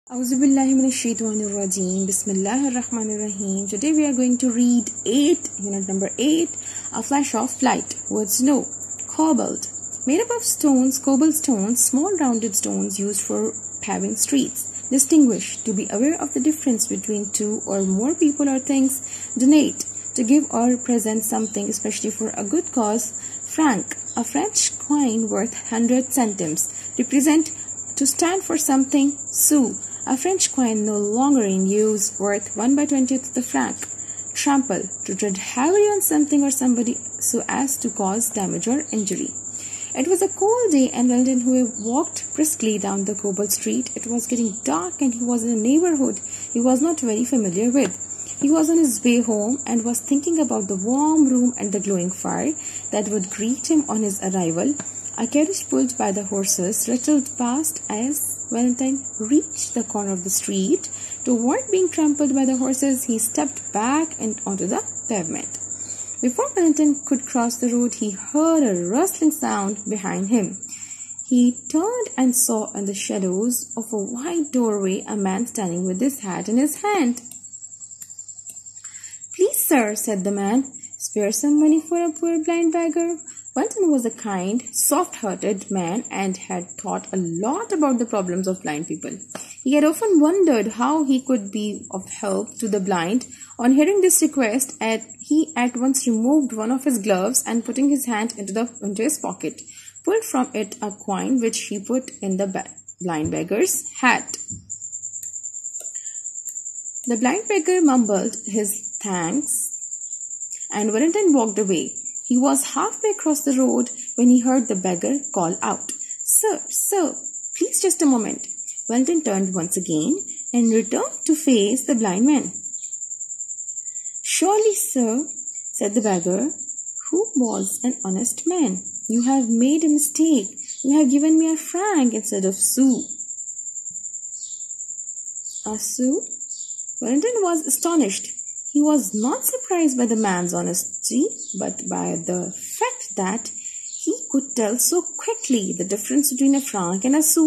Auzubillahiminashaitanirrajim. Bismillahirrahmanirrahim. Today we are going to read unit number 8, A Flash of Light. Words know. Cobalt. Made up of stones, cobalt stones, small rounded stones used for paving streets. Distinguish. To be aware of the difference between two or more people or things. Donate. To give or present something, especially for a good cause. Franc. A French coin worth 100 centimes. Represent. To stand for something. Sou. A French coin no longer in use, worth 1/20th of the franc. Trample. To tread heavily on something or somebody so as to cause damage or injury. It was a cold day and Weldon, who walked briskly down the cobalt street. It was getting dark and he was in a neighborhood he was not very familiar with. He was on his way home and was thinking about the warm room and the glowing fire that would greet him on his arrival. A carriage pulled by the horses rattled past as Valentine reached the corner of the street. To avoid being trampled by the horses, he stepped back and onto the pavement. Before Valentine could cross the road, he heard a rustling sound behind him. He turned and saw in the shadows of a wide doorway a man standing with his hat in his hand. "Please, sir," said the man, "spare some money for a poor blind beggar." Valentine was a kind, soft-hearted man and had thought a lot about the problems of blind people. He had often wondered how he could be of help to the blind. On hearing this request, he at once removed one of his gloves and, putting his hand into his pocket, pulled from it a coin which he put in the blind beggar's hat. The blind beggar mumbled his thanks and Valentine walked away. He was halfway across the road when he heard the beggar call out, Sir, please just a moment." Valentine turned once again and returned to face the blind man. "Surely, sir," said the beggar, who was an honest man, "you have made a mistake. You have given me a franc instead of sou." "A sou?" Valentine was astonished. He was not surprised by the man's honesty, but by the fact that he could tell so quickly the difference between a franc and a sou.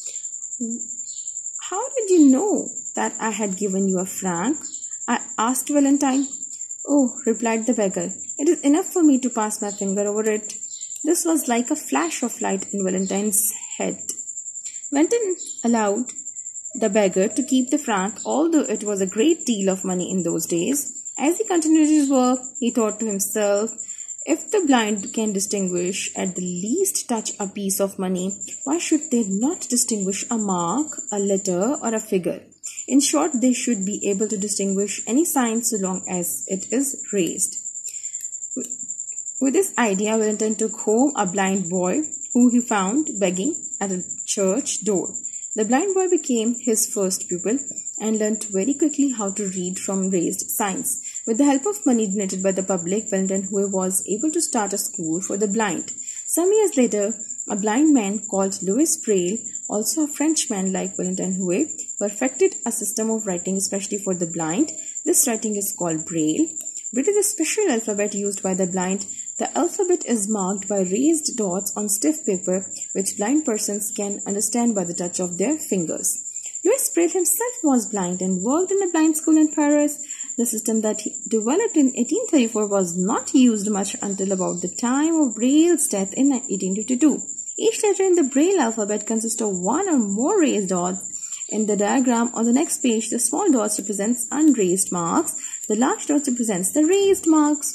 "How did you know that I had given you a franc?" asked Valentine. "Oh," replied the beggar, "it is enough for me to pass my finger over it." This was like a flash of light in Valentine's head. Valentine allowed the beggar to keep the franc, although it was a great deal of money in those days. As he continued his work, he thought to himself, if the blind can distinguish at the least touch a piece of money, why should they not distinguish a mark, a letter, or a figure? In short, they should be able to distinguish any sign so long as it is raised. With this idea, Valentine took home a blind boy who he found begging at a church door. The blind boy became his first pupil and learnt very quickly how to read from raised signs. With the help of money donated by the public, Valentine Huet was able to start a school for the blind. Some years later, a blind man called Louis Braille, also a Frenchman like Valentine Huet, perfected a system of writing especially for the blind. This writing is called Braille. Braille is a special alphabet used by the blind. The alphabet is marked by raised dots on stiff paper, which blind persons can understand by the touch of their fingers. Louis Braille himself was blind and worked in a blind school in Paris. The system that he developed in 1834 was not used much until about the time of Braille's death in 1852. Each letter in the Braille alphabet consists of one or more raised dots. In the diagram on the next page, the small dots represents unraised marks. The large dots represents the raised marks.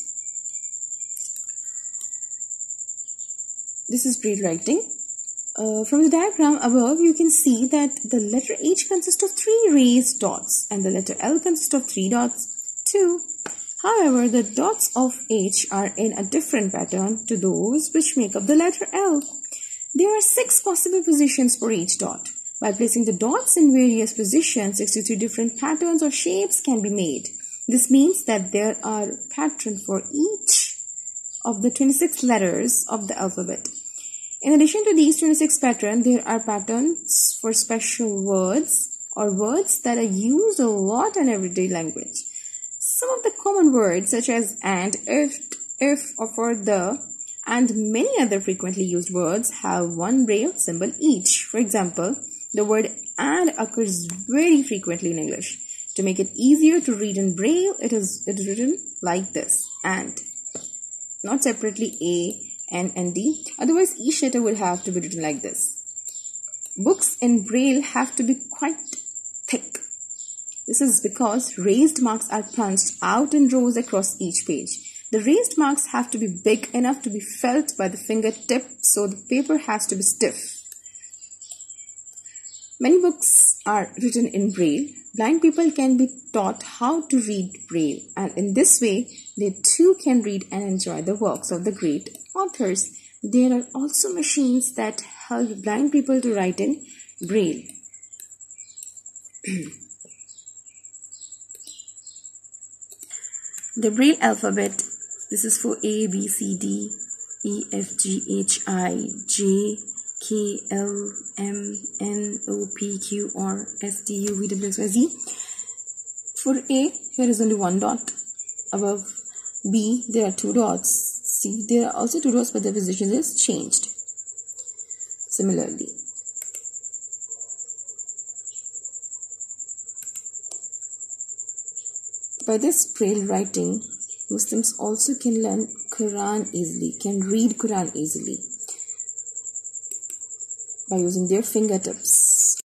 This is Braille writing. From the diagram above, you can see that the letter H consists of 3 raised dots and the letter L consists of 3 dots too. However, the dots of H are in a different pattern to those which make up the letter L. There are 6 possible positions for each dot. By placing the dots in various positions, 63 different patterns or shapes can be made. This means that there are patterns for each of the 26 letters of the alphabet. In addition to these 26 patterns, there are patterns for special words or words that are used a lot in everyday language. Some of the common words such as and, if, or for the, and many other frequently used words have one Braille symbol each. For example, The word and occurs very frequently in English. To make it easier to read in Braille, it is written like this, and. Not separately A, N, and D. Otherwise, each letter would have to be written like this. Books in Braille have to be quite thick. This is because raised marks are punched out in rows across each page. The raised marks have to be big enough to be felt by the fingertip, so the paper has to be stiff. Many books are written in Braille. Blind people can be taught how to read Braille, and in this way, they too can read and enjoy the works of the great authors. There are also machines that help blind people to write in Braille. The Braille alphabet, this is for A, B, C, D, E, F, G, H, I, J, K, L, M, N, O, P, Q, R, S, T, U, V, W, X, Y, Z. For A, here is only one dot. Above B, there are two dots. C, there are also two dots, but the position is changed. Similarly, by this Braille writing, Muslims also can learn Quran easily, can read Quran easily by using their fingertips.